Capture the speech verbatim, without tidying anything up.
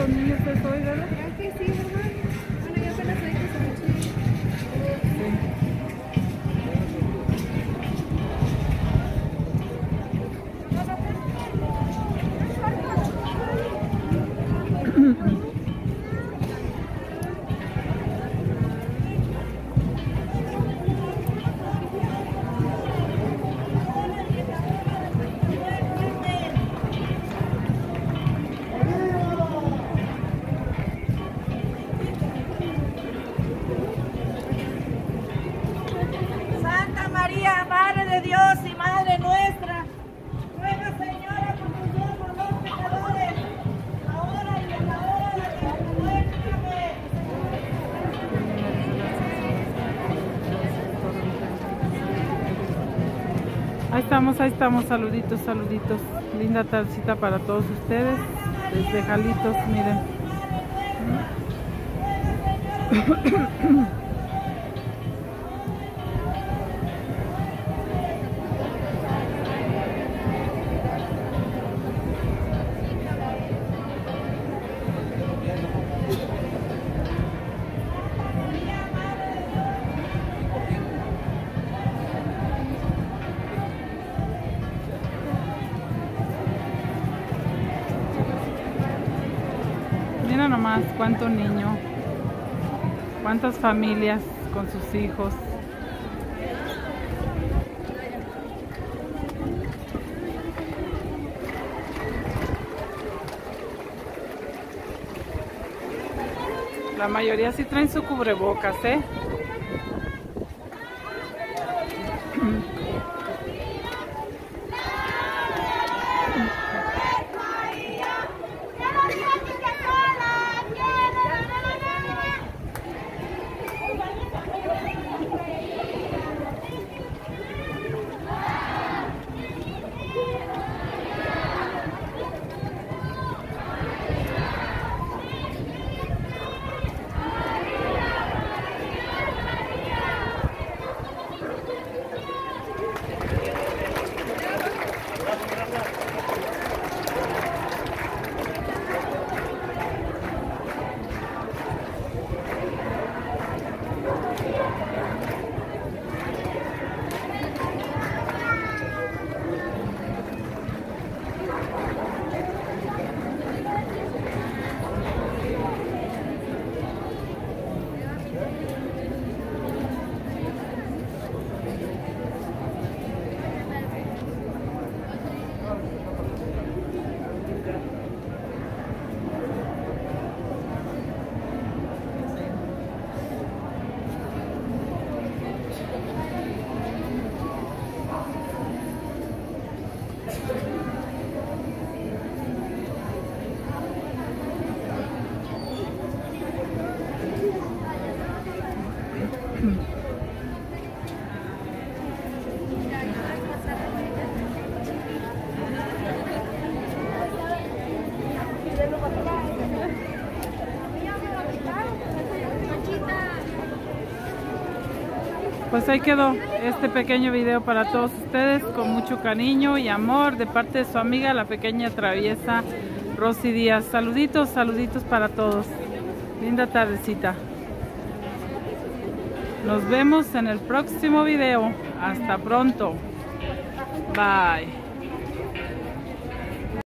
los niños es hoy, ¿verdad? Creo que sí, ¿verdad? Bueno, yo apenas soy que se me chido. Santa María, Madre de Dios y Madre nuestra, ruega, Señora, por nosotros los pecadores, ahora y en la hora de nuestra muerte. Amén. Ahí estamos, ahí estamos, saluditos, saluditos. Linda tardecita para todos ustedes. Desde Jalitos, miren. Mira nomás cuánto niño, cuántas familias con sus hijos. La mayoría sí traen su cubrebocas, ¿eh? Pues ahí quedó este pequeño video para todos ustedes, con mucho cariño y amor de parte de su amiga, la pequeña traviesa Rosy Díaz. Saluditos, saluditos para todos. Linda tardecita. Nos vemos en el próximo video. Hasta pronto. Bye.